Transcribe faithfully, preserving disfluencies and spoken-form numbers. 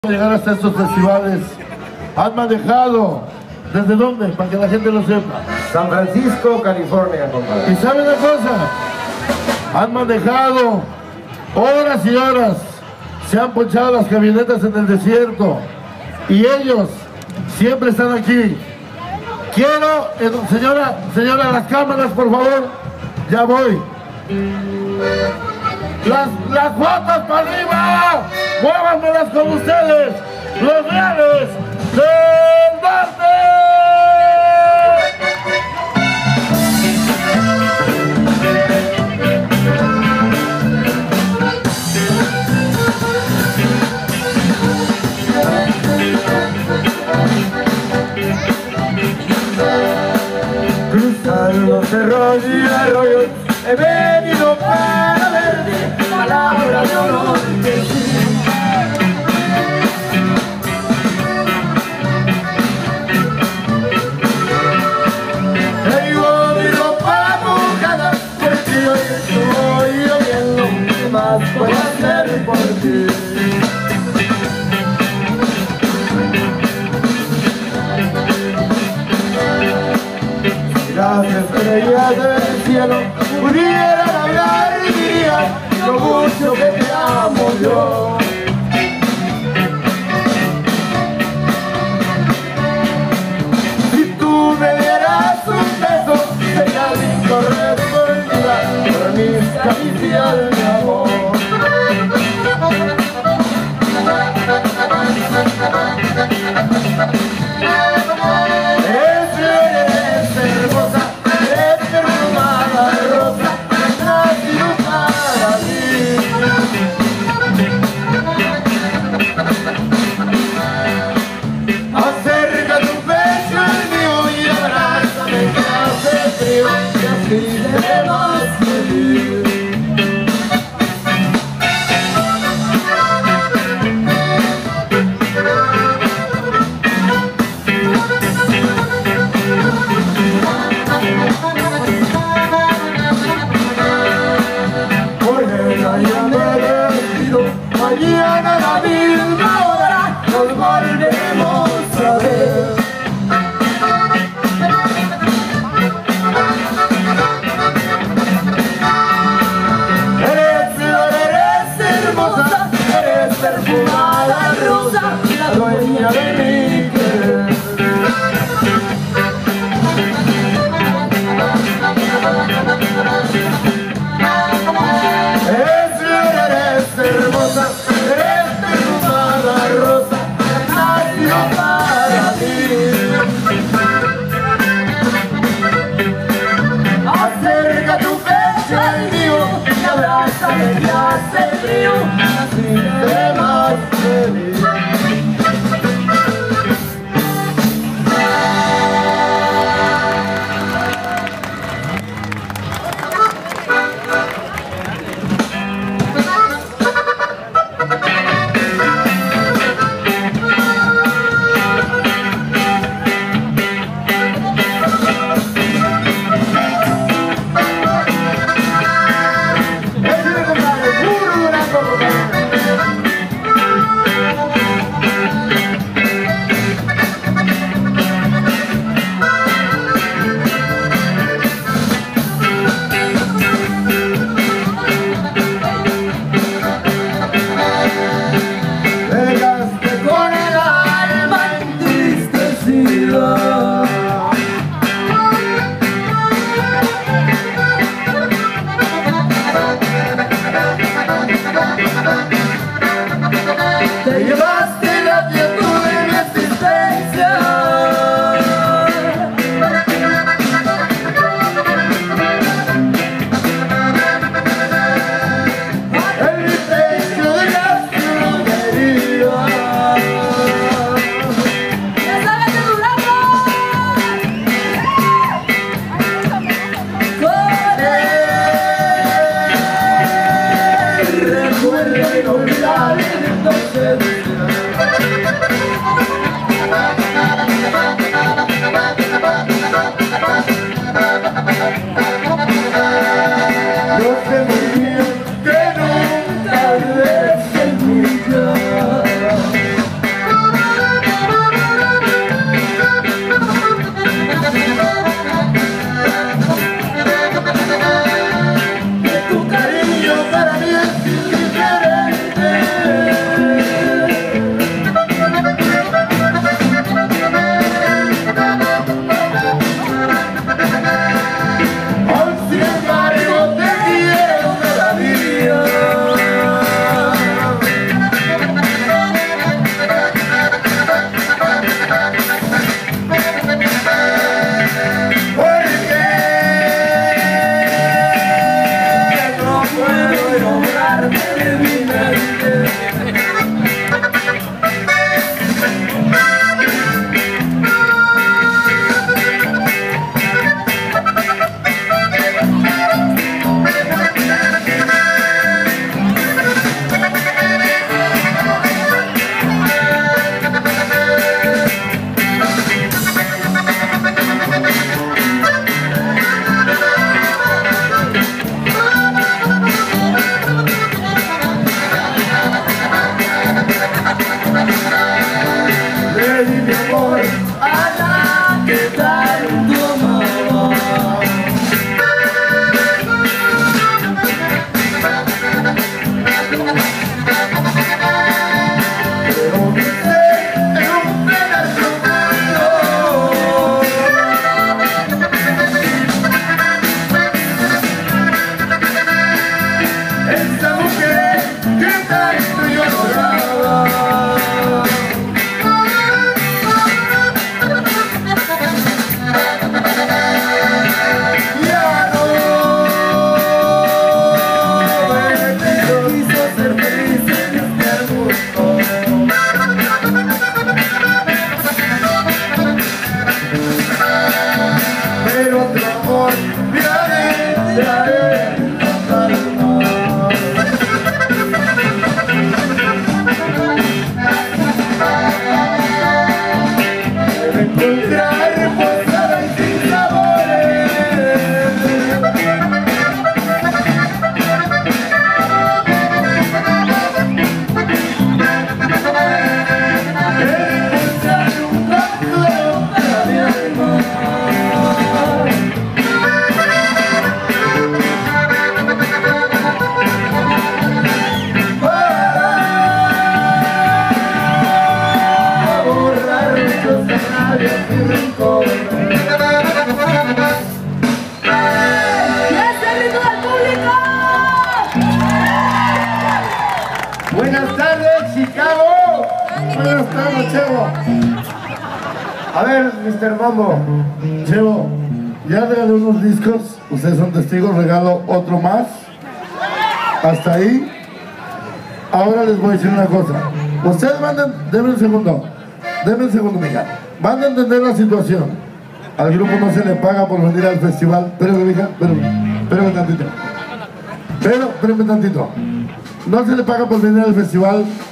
Llegar hasta estos festivales. Han manejado ¿desde dónde? Para que la gente lo sepa. San Francisco, California, compadre. Y saben una cosa, han manejado horas y horas, se han ponchado las camionetas en el desierto y ellos siempre están aquí. Quiero, eh, señora, señora, las cámaras, por favor. Ya voy. Las, las fotos para arriba, muévanmelas con ustedes, los reales del norte. Cruzando cerros y arroyos, he venido para verte, palabra de honor que sí. Traigo mi ropa mojada, porque hoy estoy lloviendo, ¿qué más puedo hacer por ti? Las estrellas del cielo pudieran hablar y dirían lo mucho que te amo yo. Si tú me dieras un beso, sería mi correspondida por mis caricias de amor. Mañana a la misma hora nos volveremos a ver. Eres flor, eres hermosa, eres perfumada rosa, la dueña de mi querer. Eres flor, eres hermosa, para ti. Acerca tu pecho al mío y abrázame y hace frío, así seré más feliz. Te llevaste la quietud de mi existencia. En mi pecho dejaste una herida. ¡Ya sabes de Durango! Con él recuerdo inolvidable entonces. buenas tardes, Chevo. A ver, mister Mambo. Chevo, ya regalé unos discos, ustedes son testigos, regalo otro más. Hasta ahí. Ahora les voy a decir una cosa. Ustedes van a... Denme un segundo. Denme un segundo, mija. Van a entender la situación. Al grupo no se le paga por venir al festival. Espérame, mija, espérame. Espérame tantito. Pero, espérame tantito. No se le paga por venir al festival